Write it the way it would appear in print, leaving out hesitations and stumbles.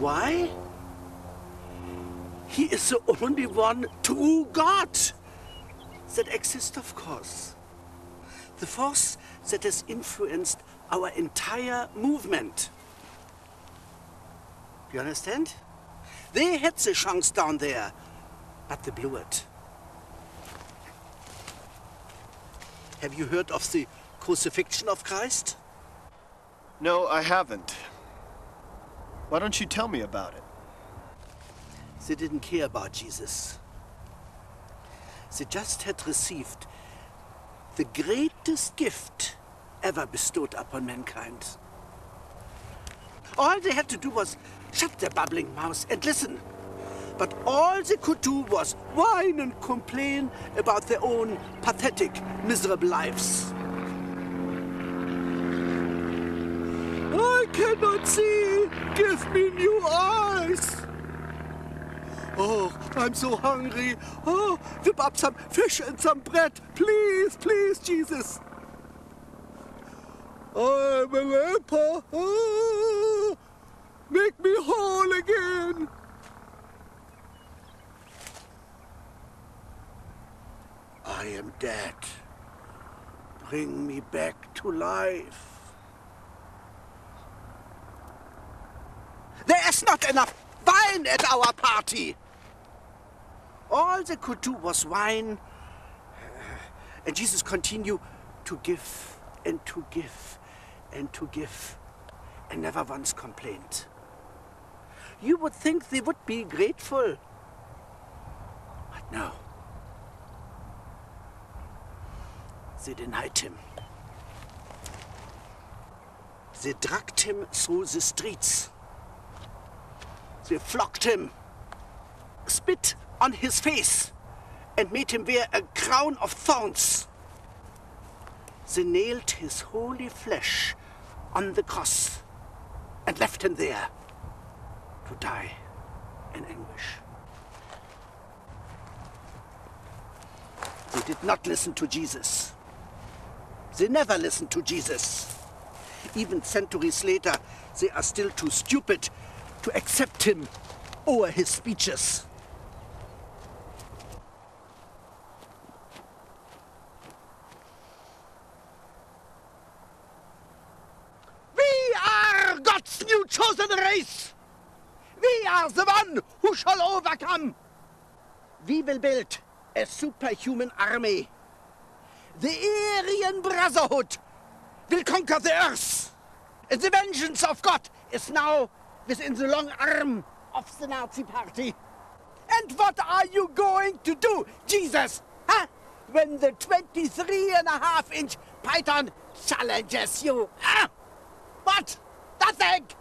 Why? He is the only one true God that exists, of course. The force that has influenced our entire movement. You understand? They had the chance down there, but they blew it. Have you heard of the crucifixion of Christ? No, I haven't. Why don't you tell me about it? They didn't care about Jesus. They just had received the greatest gift ever bestowed upon mankind. All they had to do was shut their babbling mouths and listen. But all they could do was whine and complain about their own pathetic, miserable lives. I cannot see. Give me new eyes. Oh, I'm so hungry. Oh, whip up some fish and some bread. Please, please, Jesus. I'm a leper. Oh, make me whole again. I am dead. Bring me back to life. There is not enough wine at our party. All they could do was whine. And Jesus continued to give and to give and to give, and never once complained. You would think they would be grateful. But no. They denied him. They dragged him through the streets. They flogged him, spit on his face, and made him wear a crown of thorns. They nailed his holy flesh on the cross and left him there to die in anguish. They did not listen to Jesus. They never listened to Jesus. Even centuries later, they are still too stupid to accept him or his speeches. We are God's new chosen race. We are the one who shall overcome. We will build a superhuman army. The Aryan Brotherhood will conquer the earth. And the vengeance of God is now within the long arm of the Nazi Party. And what are you going to do, Jesus? Huh? When the 23.5-inch python challenges you? Huh? What? Nothing!